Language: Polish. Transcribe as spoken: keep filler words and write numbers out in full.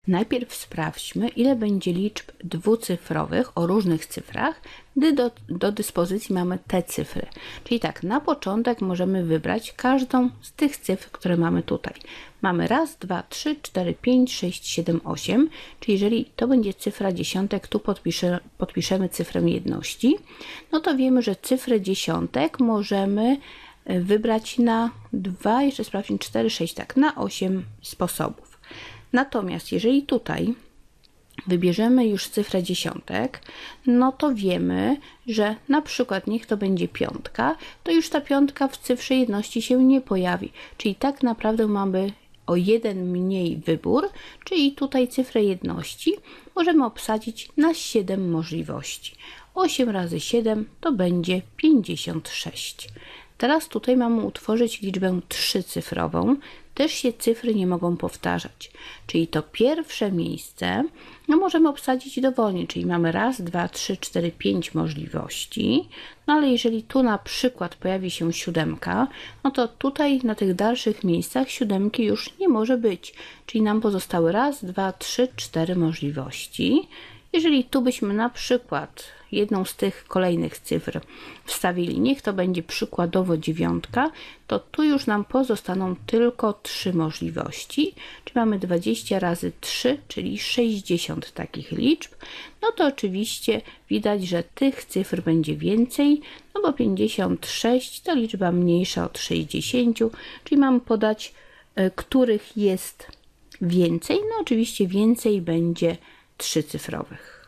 Najpierw sprawdźmy, ile będzie liczb dwucyfrowych o różnych cyfrach, gdy do, do dyspozycji mamy te cyfry. Czyli tak, na początek możemy wybrać każdą z tych cyfr, które mamy tutaj. Mamy raz, dwa, trzy, cztery, pięć, sześć, siedem, osiem, czyli jeżeli to będzie cyfra dziesiątek, tu podpisze, podpiszemy cyfrę jedności, no to wiemy, że cyfrę dziesiątek możemy wybrać na dwa, jeszcze sprawdźmy, cztery, sześć, tak, na osiem sposobów. Natomiast jeżeli tutaj wybierzemy już cyfrę dziesiątek, no to wiemy, że na przykład niech to będzie piątka, to już ta piątka w cyfrze jedności się nie pojawi. Czyli tak naprawdę mamy o jeden mniej wybór, czyli tutaj cyfrę jedności możemy obsadzić na siedem możliwości. osiem razy siedem to będzie pięćdziesiąt sześć. Teraz tutaj mamy utworzyć liczbę trzycyfrową. Też się cyfry nie mogą powtarzać. Czyli to pierwsze miejsce no możemy obsadzić dowolnie, czyli mamy raz, dwa, trzy, cztery, pięć możliwości. No ale jeżeli tu na przykład pojawi się siódemka, no to tutaj na tych dalszych miejscach siódemki już nie może być. Czyli nam pozostały raz, dwa, trzy, cztery możliwości. Jeżeli tu byśmy na przykład jedną z tych kolejnych cyfr wstawili, niech to będzie przykładowo dziewiątka, to tu już nam pozostaną tylko trzy możliwości, czyli mamy dwadzieścia razy trzy, czyli sześćdziesiąt takich liczb. No to oczywiście widać, że tych cyfr będzie więcej, no bo pięćdziesiąt sześć to liczba mniejsza od sześćdziesięciu, czyli mamy podać, których jest więcej. No oczywiście więcej będzie trzycyfrowych.